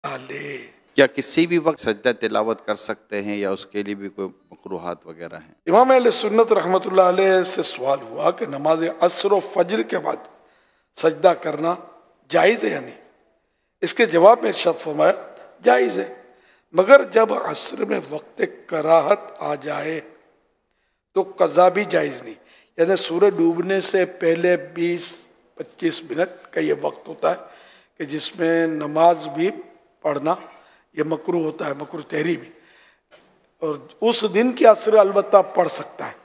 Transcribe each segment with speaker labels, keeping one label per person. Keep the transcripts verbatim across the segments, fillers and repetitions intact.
Speaker 1: आले।
Speaker 2: क्या किसी भी वक्त सजदा तिलावत कर सकते हैं या उसके लिए भी कोई मकरूहात वगैरह हैं?
Speaker 1: इमाम अहले सुन्नत रहमतुल्लाह अलैह से सवाल हुआ कि नमाज असर व फजर के बाद सजदा करना जायज़ है या नहीं। इसके जवाब में इरशाद फरमाया जायज़ है, मगर जब असर में वक्त कराहत आ जाए तो कज़ा भी जायज़ नहीं। यानी सूरज डूबने से पहले बीस पच्चीस मिनट का ये वक्त होता है कि जिसमें नमाज भी पढ़ना ये मकरूह होता है, मकरूह तहरीमी। और उस दिन की असर अलबत्ता पढ़ सकता है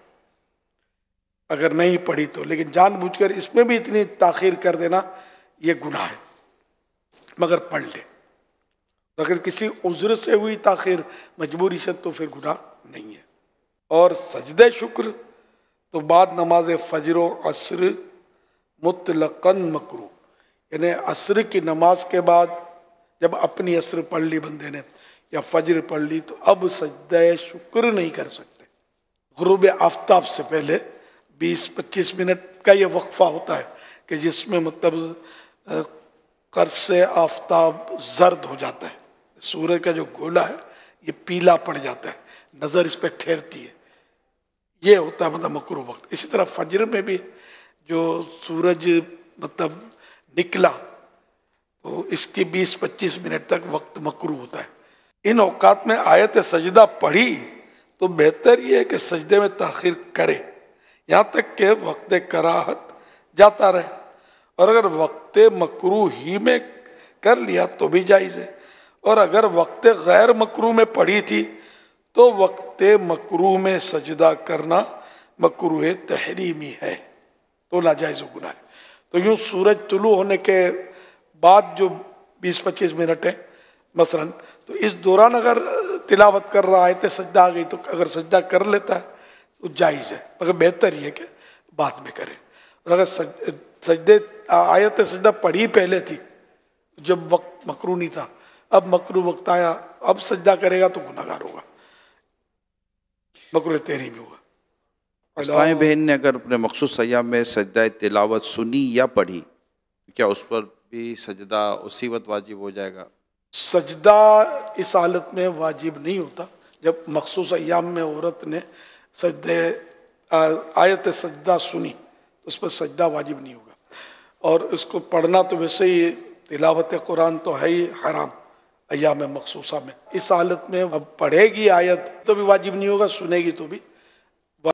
Speaker 1: अगर नहीं पढ़ी तो, लेकिन जानबूझकर इसमें भी इतनी ताखीर कर देना ये गुनाह है, मगर पढ़ ले। अगर किसी उज़्र से हुई ताखीर मजबूरी से तो फिर गुनाह नहीं है। और सजदे शुक्र तो बाद नमाज फजर व असर मुतलकन मकरूह, यानी असर की नमाज के बाद जब अपनी असर पढ़ ली बंदे ने या फजर पढ़ ली तो अब सजदे शुक्र नहीं कर सकते। गुरूब आफ्ताब से पहले बीस पच्चीस मिनट का ये वक्फा होता है कि जिसमें मतलब कर्ज से आफ्ताब जर्द हो जाता है, सूरज का जो गोला है ये पीला पड़ जाता है, नज़र इस पर ठहरती है, ये होता है मतलब मकरूह वक्त। इसी तरह फजर में भी जो सूरज मतलब निकला तो इसकी बीस पच्चीस मिनट तक वक्त मकरूह होता है। इन औकात में आयत सजदा पढ़ी तो बेहतर ये है कि सजदे में ताखीर करे यहाँ तक कि वक्त कराहत जाता रहे, और अगर वक्त मकरूह ही में कर लिया तो भी जायज़ है, और अगर वक्त गैर मकरूह में पढ़ी थी तो वक्त मकरूह में सजदा करना मकरूह तहरीमी है, तो नाजायज़ गुनाह है। तो यूँ सूरज तुलू होने के बाद जो बीस पच्चीस मिनट है मसलन, तो इस दौरान अगर तिलावत कर रहा है तो सजदा आ गई तो अगर सजदा कर लेता है तो जायज़ है, मगर बेहतर ये कि बाद में करे। और अगर सज, सजदे आयत सजदा पढ़ी पहले थी जब वक्त मकरूह नहीं था, अब मकरूह वक्त आया, अब सजदा करेगा तो गुनाहगार होगा, मकरूह तहरीमी होगा।
Speaker 2: इस्लामी बहन ने अगर अपने मखसूस अय्याम में सजदा तिलावत सुनी या पढ़ी, क्या उस पर भी सजदा उसी वक्त वाजिब हो जाएगा?
Speaker 1: सजदा इस हालत में वाजिब नहीं होता जब मखसूस अय्याम में औरत ने सजदे आयत सजदा सुनी तो उस पर सजदा वाजिब नहीं होगा। और इसको पढ़ना तो वैसे ही तिलावत कुरान तो है ही हराम अय्याम मखसूसा में। इस हालत में अब पढ़ेगी आयत तो भी वाजिब नहीं होगा, सुनेगी तो भी